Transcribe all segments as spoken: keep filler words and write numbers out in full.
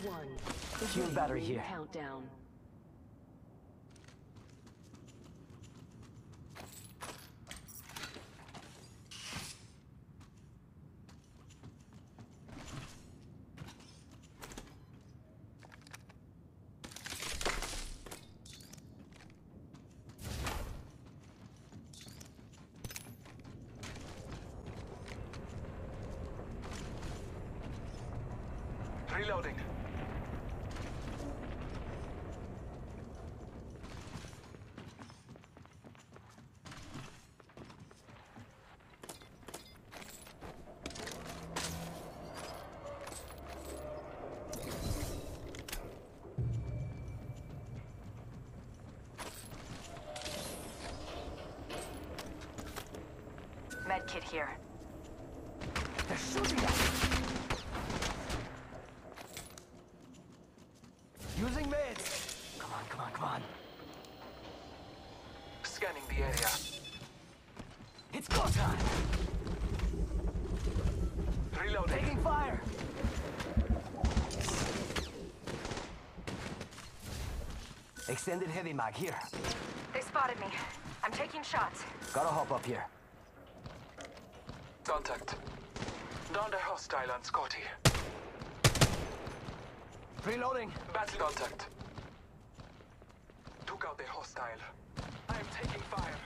one. Shield battery here. Countdown. Reloading. Medkit here. They're shooting at me. Using meds. Come on, come on, come on. Scanning the area. It's go time. Reloading. Taking fire. Extended heavy mag here. They spotted me. I'm taking shots. Gotta hop up here. Contact. Down the hostile on Scotty. Reloading. Battle contact. Took out the hostile. I am taking fire.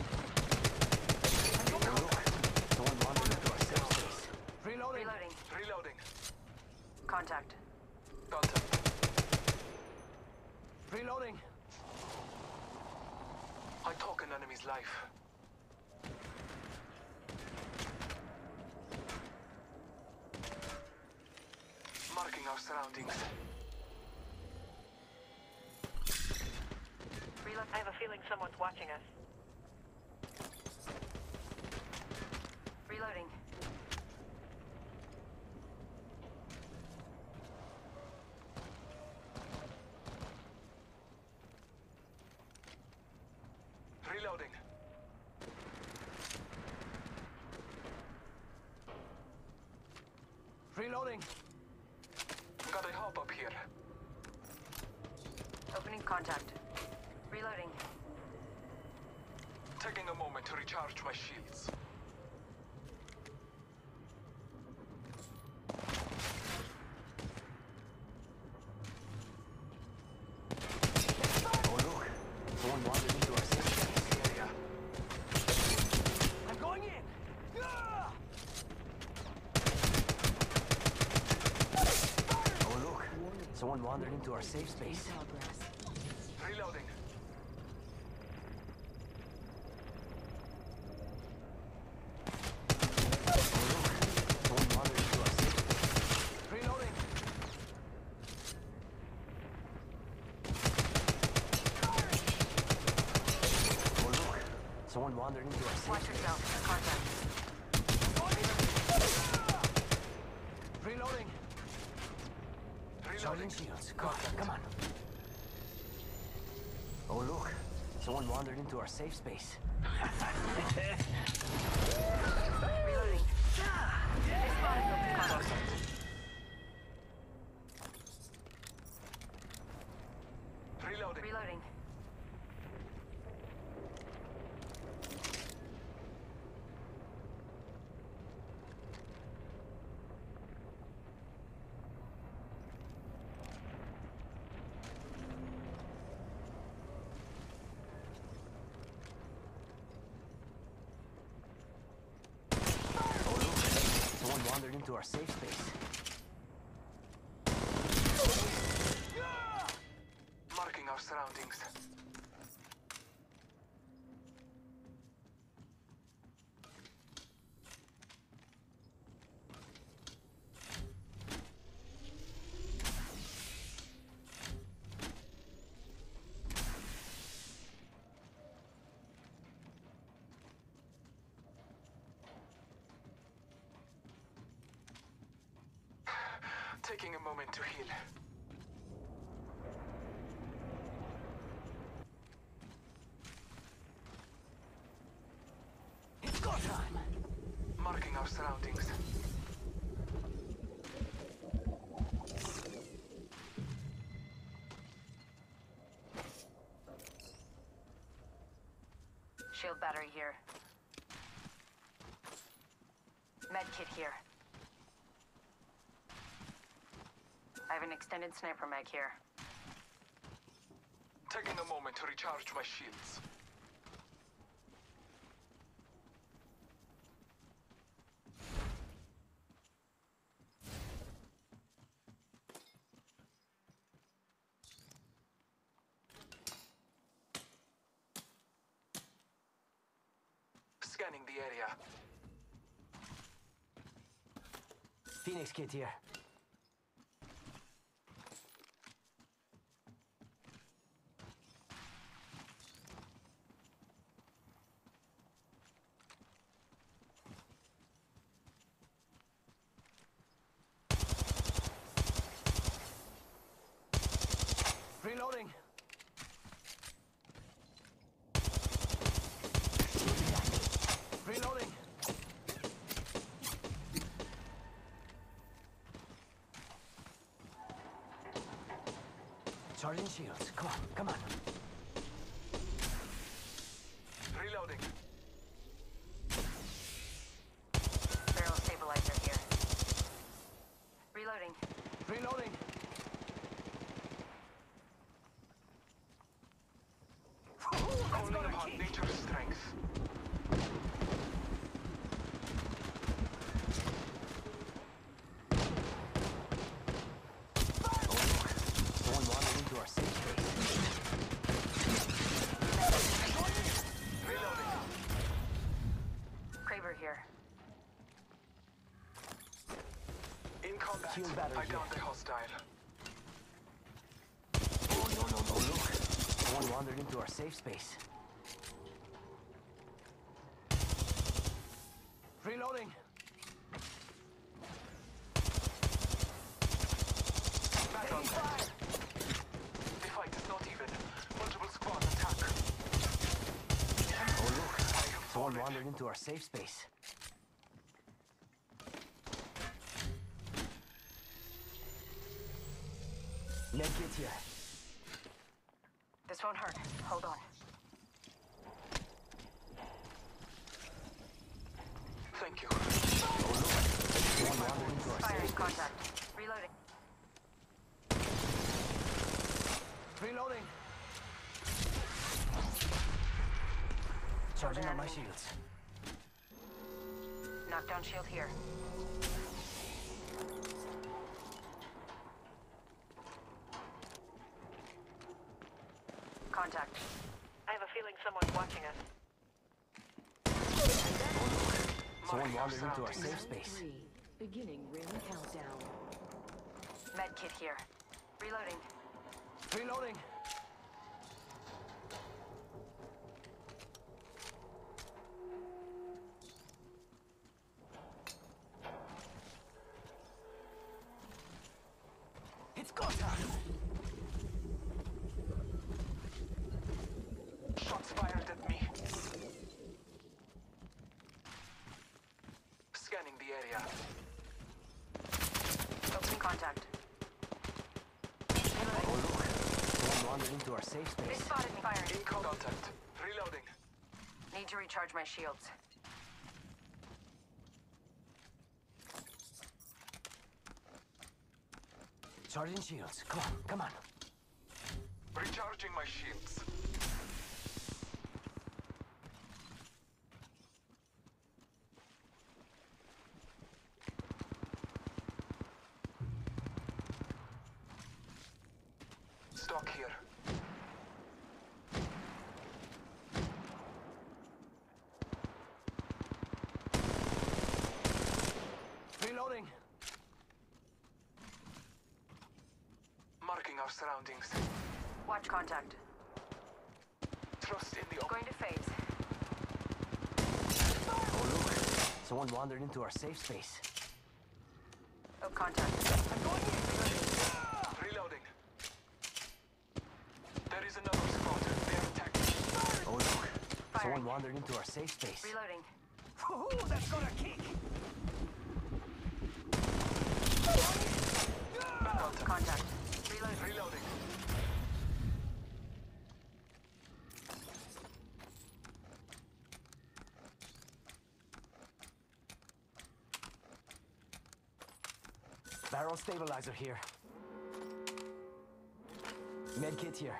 Someone wandered into our safe space. Reloading. Reloading. Reloading. Contact. Contact. Reloading. I took an enemy's life. Marking our surroundings. Reload. I have a feeling someone's watching us. Reloading. Reloading. Reloading. Got a hop up here. Opening contact. Reloading. Taking a moment to recharge my shields. Oh look, someone wandered into our safe space area. I'm going in. Ah! Oh look, someone wandered into our safe space. Reloading. Someone wandered into our safe space. Reloading. Oh look, someone wandered into our safe Watch space. yourself. Contact. Reloading. Charging Reloading. shields. Come on, come on. Oh look, someone wandered into our safe space. Reloading. They spotted me. Contact. Reloading. Reloading. Someone wandered into our safe space. Marking our surroundings. Taking a moment to heal. It's go time. Marking our surroundings. Shield battery here. Med kit here. I have an extended sniper mag here. Taking a moment to recharge my shields. Scanning the area. Phoenix kit here. Reloading. Reloading. Charging shields. Come on, come on. Reloading. Barrel stabilizer here. Reloading. Reloading. Calling upon nature's strength. Someone wandered into our safe space. Reloading. Kraber here. In combat. Shield battery I here. downed a hostile. Oh, no, no, no, look. Someone wandered into our safe space. Reloading. Back on track. The fight is not even. Multiple squads attack. Oh, look. I have Someone fallen. wandered into our safe space. Med kit here. This won't hurt. Hold on. Thank you. Someone wandered into our Fire safe in space. contact. Reloading. Reloading. Charging on my shields. Knockdown shield here. Contact. I have a feeling someone's watching us. Someone Marking our wandered into our surroundings. safe space. Three. Beginning ring countdown. Med kit here. Reloading. Reloading. It's go time. Shots fired at me. Scanning the area. Opening contact. Oh, look. Someone wandered into our safe They space. spotted me firing. In contact. Reloading. Need to recharge my shields. Charging shields. Come on, come on. Recharging my shields. Stock here. Reloading. Marking our surroundings. Watch contact. Trust in the open. Going to phase. Oh, look. Someone wandered into our safe space. Oh, contact. Reloading. There is another squad. They are attacking. Oh, look. Firing. Someone wandered into our safe space. Reloading. Ooh, that's gonna kick. Back on track. Contact. Reloading. Reloading. Barrel stabilizer here. Med kit here.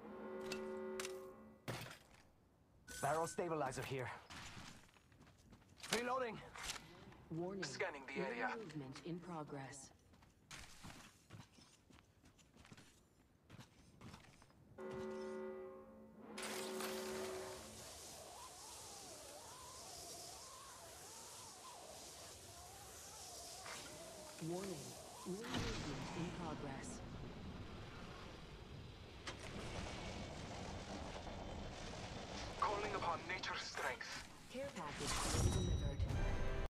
Barrel stabilizer here. Reloading. Warning. Scanning the Enemy area. Movement in progress. Warning. Ring movement in progress. Calling upon nature's strength. Care package being delivered.